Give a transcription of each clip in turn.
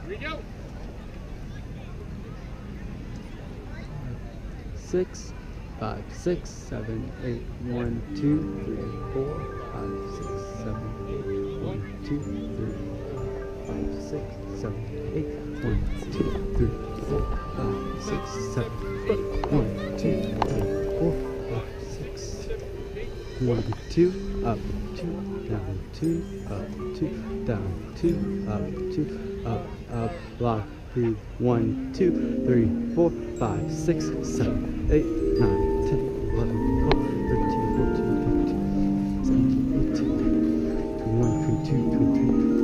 Here we go. 6, 5, 6, 7, 8, 1, 2, 3, 4, 5, 6, 7, 8, 1, 2, 3, 5, 6, 7, 8, 1, 2, 3, 4, 5, 6, 7, 8, 1, 2, 3, 4, 5, 6, 1, 2, up, 2, down, 2, up, 2, down, 2, up, 2, up, lock, breathe, 1, 2, 3, 4, 5, 6, 7, 8, 9, 10, 11, 12, 13, 14, 15, 17, 18, 21, 22, 23,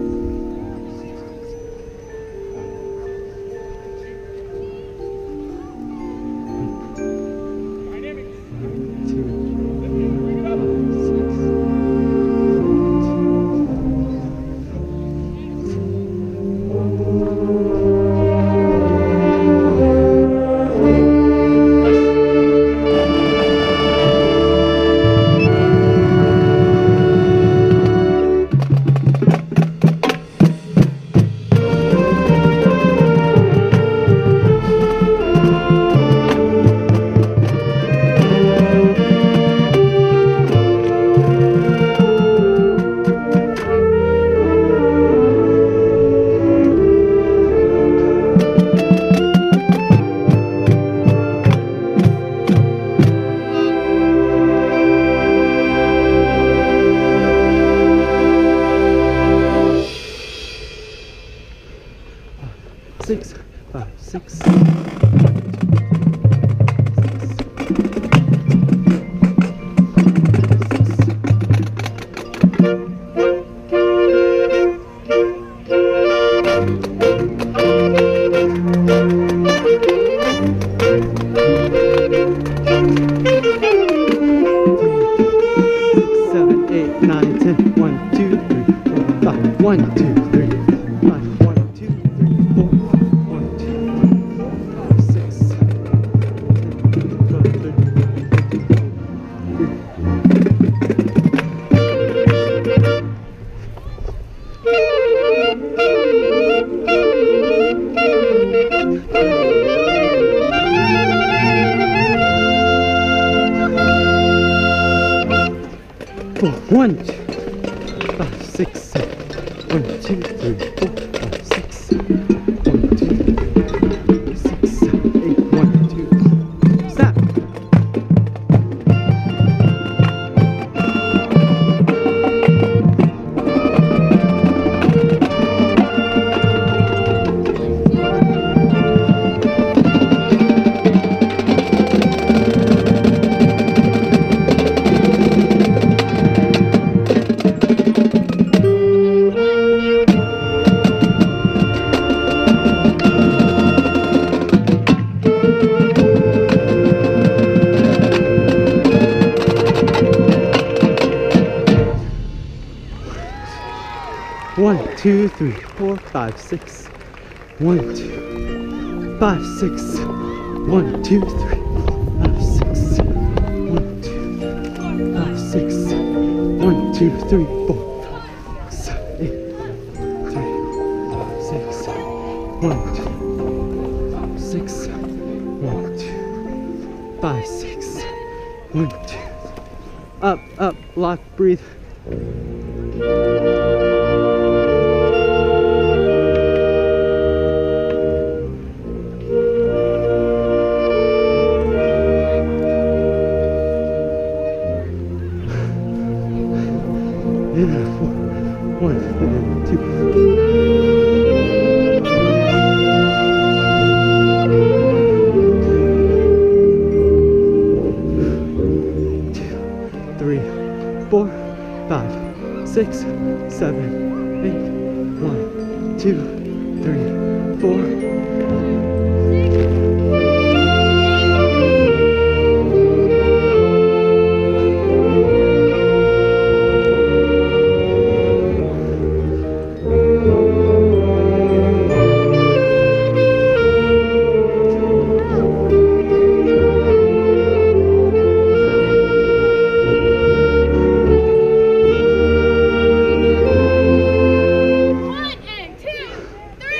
6, 5, 6, 7, 8, 9, 10, 1, 2, 3, 4, 5, 1, 2, 3, 5, 1, 2, 3, 4, 1, 2, 3, 4, 5, 6, 7, 8, 9, 10, 12, 1, 2, 5, 6, 7, 1, 2, 3, 4, 5, 6, 7, 1, 2, 3, 6, 7, 8, 1, 2, stop! One, two, three, four, five, six. 1, 2, 5, 6. 1, 2, 3, 5, 6. 1, 2, 5, 6. 1, 2, 3, 4, 5, 7, 8, 3, 5, 6. 1, 2, 5, 6. 1, 2, 5, 6. 1, 2. Up, up, lock, breathe. And 4, 1, and 2. 2, 3, 4, 5, 6, 7, 8. 1, 2, 3, 4.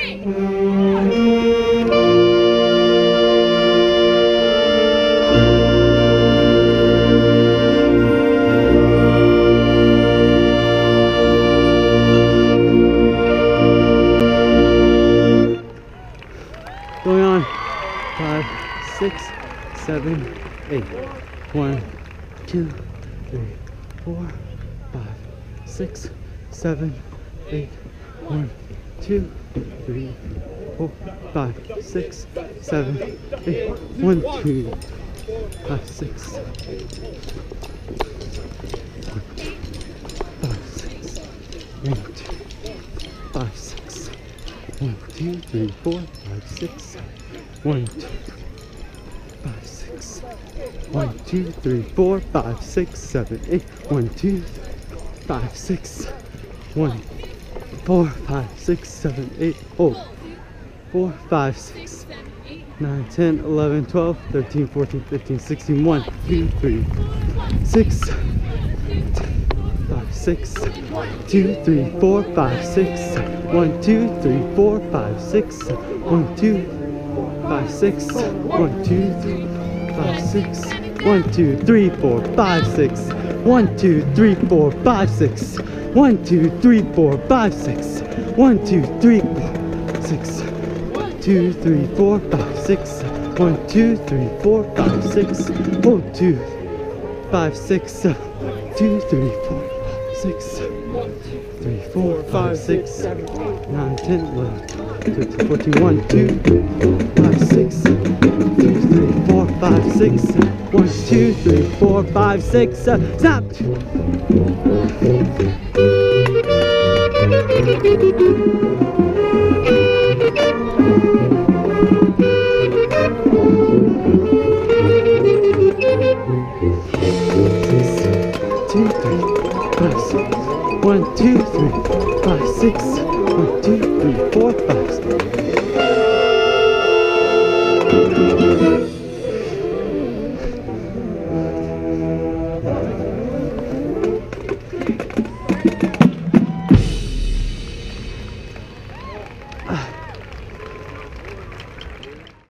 Going on. 5, 6, 7, 8. 1, 2, 3, 4, 5, 6, 7, 8. 1, 2, 3, 4, 5, 6, 7, 8. 1, 2, 5, 6, 5, 6, 1, 2, 3, 4, 5, 6, 1, 2, 5, 6, 1, 2, 3, 4, 5, 6, 7, 8, 1, 2, 5, 6, 1, 4, 5, 6, 7, 8, hold, 4, 5, 6, 9, 10, 11, 12, 13, 14, 15, 16, 1, 2, 3, 6, 5, 6, 2, 3, 4, 5, 6, 1, 2, 3, 4, 5, 6, 1, 2, 5, 6, 1, 2, 5, 6, 1, 2, 3, 4, 5, 6, 1, 2, 3, 4, 5, 6, 1, 2, 3, 4, 5, 6, 1, 2, 3, 4, 6, 2, 3, 4, 5, 6, 1, 2, 3, 4, 5, 6, 1, 2, 5, 6, 2, 3, 4, 6, 3, 4, 5, 6, 9, 10, 11, 13, 14, 1, 2, 5, 6, 2, 3, 4, 5, 6, 1, 2, 3, 4, 5, 6, stop! Two, three, 5, 6, 1, 2, 3, 5, 6, 1, 2, 3, 4, 5, 6.